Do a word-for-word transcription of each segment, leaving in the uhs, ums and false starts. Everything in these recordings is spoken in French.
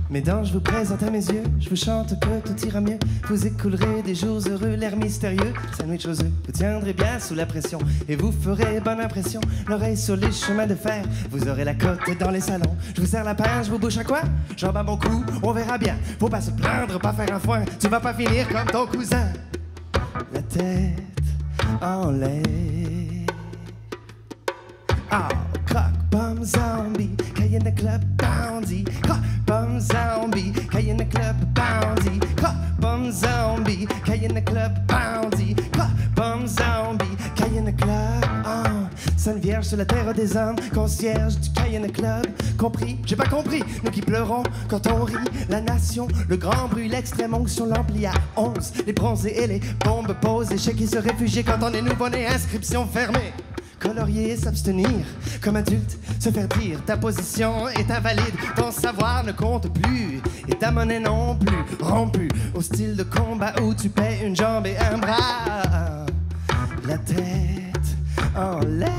Mesdames, je vous présente à mes yeux, je vous chante que tout ira mieux. Vous écoulerez des jours heureux, l'air mystérieux, sandwich aux œufs. Vous tiendrez bien sous la pression et vous ferez bonne impression. L'oreille sur les chemins de fer, vous aurez la cote dans les salons. Je vous serre la pince, je vous bouche à quoi? J'en bats mon coup, on verra bien. Faut pas se plaindre, pas faire un foin, tu vas pas finir comme ton cousin. La tête en l'air. Oh, croque, pomme, zombie, Cayenne Club, bounty. Croque, pomme, zombie, Cayenne Club, bounty. Croque, pomme, zombie, Cayenne Club, bounty. Croque, pomme, zombie, Cayenne Club. Oh, Sainte Vierge sur la terre des hommes, concierge du Cayenne Club. Compris? J'ai pas compris. Nous qui pleurons quand on rit, la nation, le grand bruit, l'extrême onction, l'ampli à onze. Les bronzés et les bombes posent, les chèques qui se réfugier quand on est nouveau-né, inscription fermée. Colorier, s'abstenir, comme adulte, se faire dire ta position est invalide, ton savoir ne compte plus, et ta monnaie non plus, rompue au style de combat où tu paies une jambe et un bras, la tête en l'air.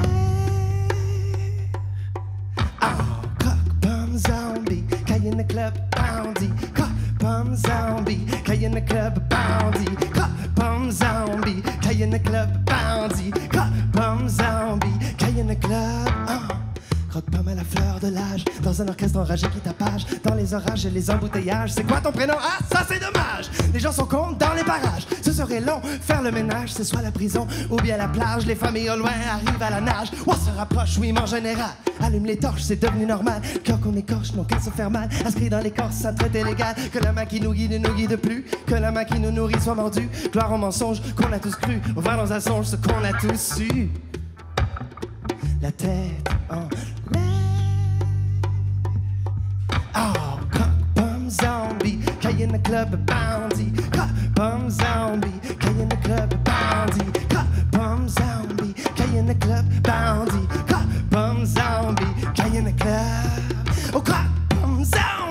Oh, croque, pomme, zombie, Cayenne Club, bounty. Croque, pomme, zombie, Cayenne Club, bounty. Croque, pomme, zombie, Cayenne Club, bounty. Croque, pomme, zombie, Cayenne Club. Oh. Croque-pomme à la fleur de l'âge, dans un orchestre enragé qui tapage, dans les orages et les embouteillages. C'est quoi ton prénom? Ah, ça c'est dommage! Les gens sont cons dans les parages. Ce serait long, faire le ménage, c'est soit la prison ou bien la plage. Les familles au loin arrivent à la nage. On se rapproche, oui, mais en général. Allume les torches, c'est devenu normal. Cœur qu'on écorche, non qu'à se faire mal. Inscrit dans les corps, ça traite illégal. Que la main qui nous guide ne nous guide plus. Que la main qui nous nourrit soit mordue. Gloire au mensonge qu'on a tous cru. On va dans un songe ce qu'on a tous su. La tête en l'air. Oh, croque, pomme, zombie, Cayenne Club, bounty. Croque, pomme, zombie, Cayenne Club, bounty. Croque, pomme, zombie, Cayenne Club, bounty. Croque, pomme, zombie, Cayenne Club. Oh, croque, pomme, zombie.